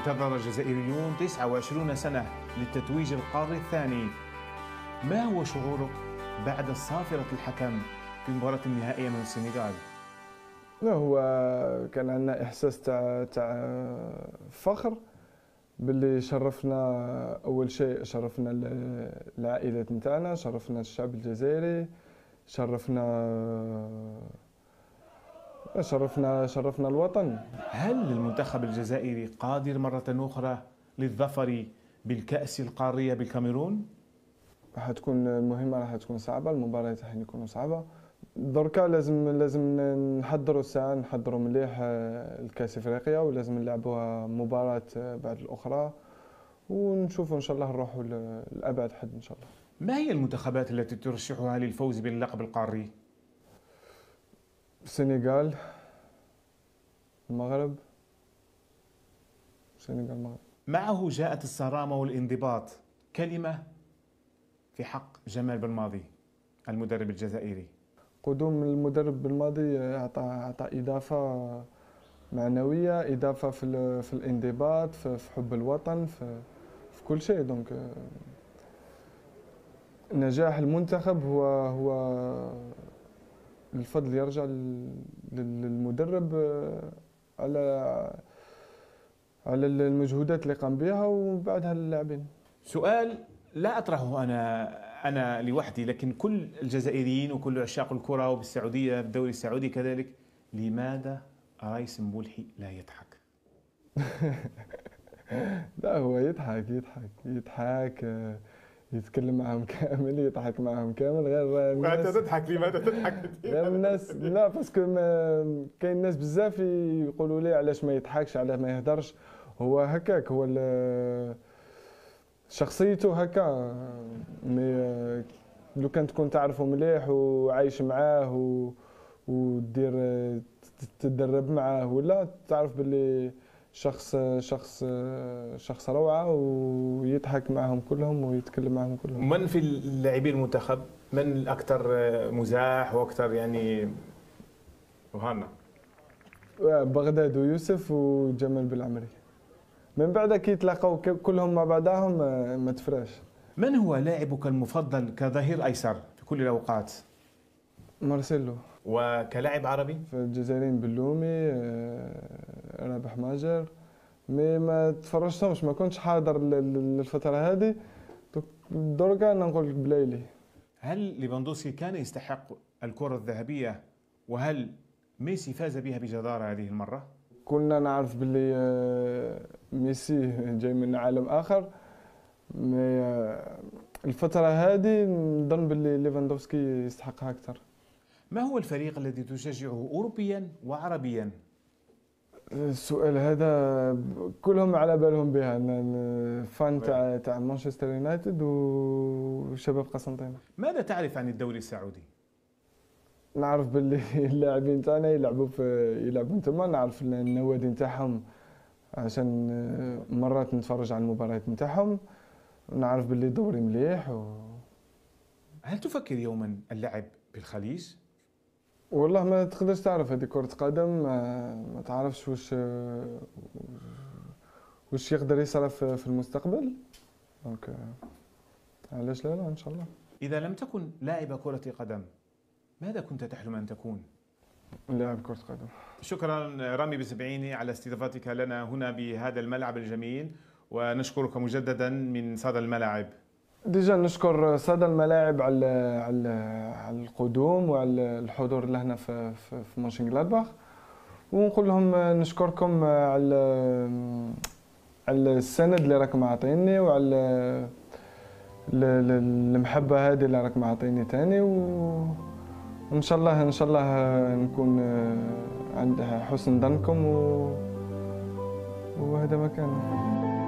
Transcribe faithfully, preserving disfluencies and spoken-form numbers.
انتظر الجزائريون تسعة وعشرين سنة للتتويج القاري الثاني. ما هو شعورك بعد صافرة الحكم في المباراة النهائية من السنغال؟ لا، هو كان عندنا احساس تاع تاع فخر باللي شرفنا. اول شيء شرفنا العائلات نتاعنا، شرفنا الشعب الجزائري، شرفنا شرفنا شرفنا الوطن. هل المنتخب الجزائري قادر مرة أخرى للظفر بالكأس القارية بالكاميرون؟ راح تكون المهمة راح تكون صعبة، المباريات راح يكونوا صعبة. دركا لازم لازم نحضروا الساعة، نحضروا مليح الكأس افريقيا، ولازم نلعبوها مباراة بعد الأخرى، ونشوفوا إن شاء الله نروحوا لأبعد حد إن شاء الله. ما هي المنتخبات التي ترشحها للفوز باللقب القاري؟ السنغال، المغرب. السنغال، المغرب. معه جاءت الصرامة والانضباط، كلمة في حق جمال بلماضي المدرب الجزائري. قدوم المدرب بالماضي أعطى أعطى إضافة معنوية، إضافة في في الانضباط، في حب الوطن، في في كل شيء. دونك نجاح المنتخب هو هو الفضل يرجع للمدرب على على المجهودات اللي قام بها، وبعدها للاعبين. سؤال لا أطرحه أنا أنا لوحدي، لكن كل الجزائريين وكل عشاق الكرة وبالسعودية بالدوري السعودي كذلك، لماذ رايس مبولحي لا يضحك؟ لا، هو يضحك يضحك يضحك يتكلم معهم كامل، يضحك معهم كامل. غير الناس وأنت تضحك، لماذا تضحك؟ غير الناس لا، باسكو كاين ناس بزاف يقولوا لي علاش ما يضحكش، علاش ما يهدرش. هو هكاك، هو شخصيته هكا. مي لو كان تكون تعرفه مليح وعايش معاه و... ودير تتدرب معاه، ولا تعرف باللي شخص شخص شخص روعه، ويضحك معهم كلهم ويتكلم معهم كلهم. من في اللاعبين المنتخب من الاكثر مزاح واكثر يعني وهنا؟ بغداد ويوسف وجمال بالعمري. من بعد كي يتلاقوا كلهم مع بعضهم ما تفراش. من هو لاعبك المفضل كظهير ايسر في كل الاوقات؟ مارسيلو. وكلاعب عربي؟ في الجزائريين بلومي، رابح ماجر. مي ما تفرجتهمش، ما كنتش حاضر للفتره هذه. دركا انا نقول لك بلايلي. هل ليفاندوسكي كان يستحق الكره الذهبيه؟ وهل ميسي فاز بها بجداره هذه المره؟ كنا نعرف باللي ميسي جاي من عالم اخر، مي الفتره هذه نظن باللي ليفاندوفسكي يستحقها اكثر. ما هو الفريق الذي تشجعه اوروبيا وعربيا؟ السؤال هذا كلهم على بالهم بها. فان تاع تاع مانشستر يونايتد وشباب قسنطينه. ماذا تعرف عن الدوري السعودي؟ نعرف باللي اللاعبين تاعنا يلعبوا في يلعبوا تما، نعرف النوادي نتاعهم عشان مرات نتفرج على المباريات نتاعهم، نعرف باللي دوري مليح. و... هل تفكر يوما اللعب بالخليج؟ والله ما تقدرش تعرف، هذه كرة قدم، ما, ما تعرفش واش واش يقدر يصرى في المستقبل. دونك علاش لا لا ان شاء الله. إذا لم تكن لاعب كرة قدم، ماذا كنت تحلم أن تكون؟ لاعب كرة قدم. شكرا رامي بسبعيني على استضافتك لنا هنا بهذا الملعب الجميل، ونشكرك مجددا من صدى الملاعب. ديجا نشكر صدى الملاعب على على على القدوم وعلى الحضور لهنا في في, في مونشنغلادباخ، ونقول لهم نشكركم على على السند اللي راكم عاطيني، وعلى المحبه هذه اللي راكم عاطيني ثاني، وان شاء الله ان شاء الله نكون عند حسن ظنكم، وهذا ما كان.